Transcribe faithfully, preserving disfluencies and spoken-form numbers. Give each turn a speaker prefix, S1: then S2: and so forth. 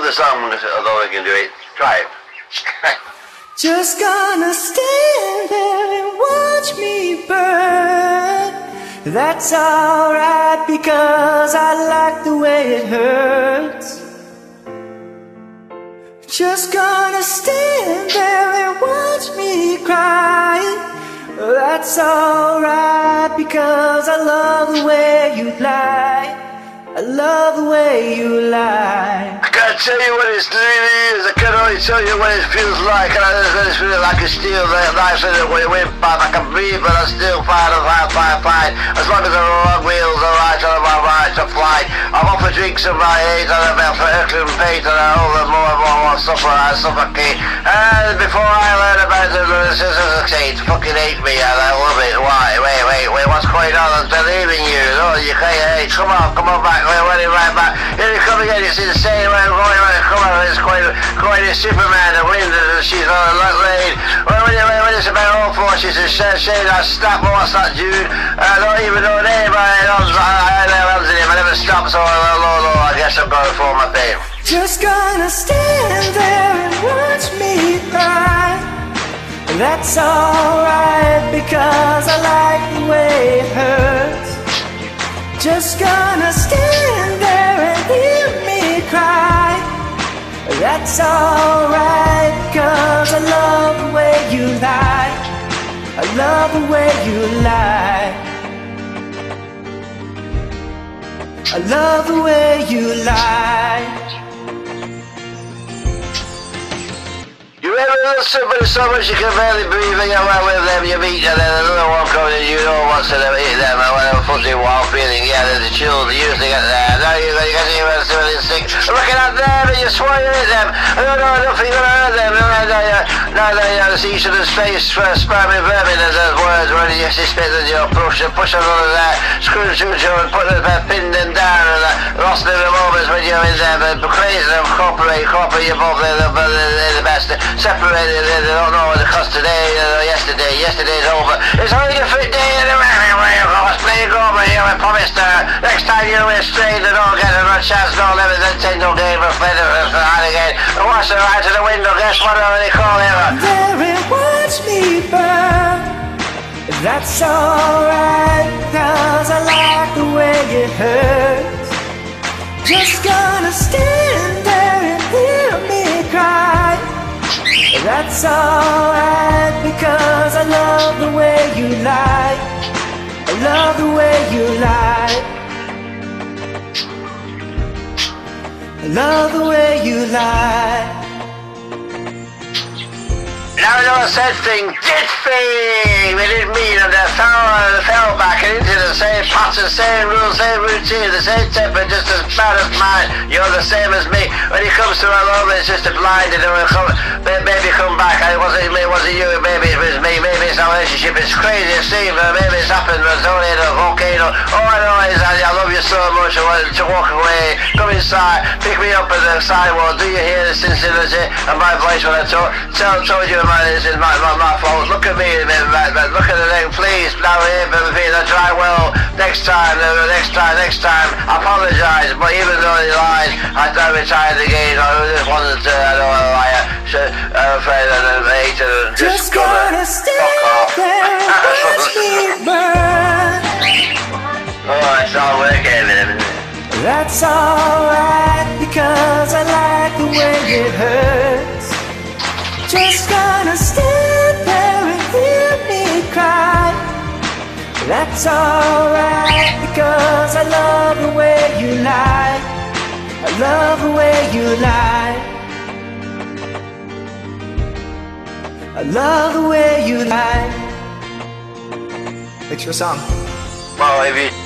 S1: the song, although I can do it. Try it.
S2: Just gonna stand there and watch me burn. That's alright because I like the way it hurts. Just gonna stand there and watch me cry. That's alright because I love the way you lie. I love the way you lie.
S1: I can't tell you what it really is. I can only tell you what it feels like. And I just feel like I steal the life in the windpipe. I can breathe, but I still fight and fight, fight, fight. As long as the wrong wheels are right on my right to flight. I'm off for drinks in my age and I'm out for Earthly Pete. And I hold them more and more, more suffer, I suffocate. And before I learn about it, the sisters say, fucking hate me and I love it. Why? Wait, wait, wait, what's going on? I'm believing you. Oh, you can't hate. Come on, come on back. We're running right back. Here you come again. It's insane. We're going right. Come on. It's quite, quite a Superman. The wind. She's on a lot lane. When, when, when it's about all four, she's a shade. I stop. What's that, Jude? I don't even know the name. I don't know the name. I never stop. So, low, low, low. I guess I'm going for my fame.
S2: Just gonna stand there and watch me cry. That's alright because I like the way it hurts. Just gonna stand there and hear me cry. That's alright because I love the way you lie. I love the way you lie. I love the way you lie.
S1: You ever love somebody so much you can barely breathe and you're well with them, you meet and then another one comes and you know what's in them, eat them and when I'm fuzzy wild feeling, yeah, there's a chill, they usually get there. Now you're going to get even something sick. Looking at them and you swear you hit them. I don't know nothing gonna hurt them. Now they uh, see each other's face for spermy vermin as those words when you just spit and you push and push them under there, screw through and put them there, pin them down and uh, lost in the moments when you're in there, but crazy them, cooperate, cooperate, you're both they're the, they're the best. Separated, they don't know what the cost today or yesterday. Yesterday's over. It's only a fit day and a way of course. Play it over here, I promised her. Next time you're in straight and don't get a chance, no never Nintendo game or play the again. And watch the right to the window, guess what they call it?
S2: There and watch me burn. That's alright, cause I like the way it hurts. Just gonna stand there and hear me cry. That's alright because I love the way you lie. I love the way you lie. I love the way you lie.
S1: Now I know I said thing, did thing! We didn't mean and they fell, uh, fell back into the same pattern, same rules, same routine, the same temper, just as bad as mine. You're the same as me. When it comes to our love, it's just a blind and it'll come, maybe come back. It wasn't me, it wasn't you, maybe it was me, maybe it's our relationship. It's crazy to see, but maybe it's happened, but it's only a volcano. All I know is I, I love you so much, I want to walk away, come inside, pick me up at the sidewalk. Do you hear the sincerity of my voice when I talk? Tell, told you about this is my, my, my fault. Look at me, man, man. Look at the thing, please. Now here for me, I try well. Next time, next time, next time. I apologise, but even though he lied, I don't retire the game. I just wanted to, I don't want to lie. So, I'm afraid I don't hate it and just,
S2: just gonna stand there and watch me burn.
S1: Oh, it's all working, isn't it?
S2: That's alright because I like the way it hurts. Just gonna stand there and hear me cry. That's alright because I love the way you lie. I love the way you lie. I love the way you lie. It's your song.
S1: Well, if you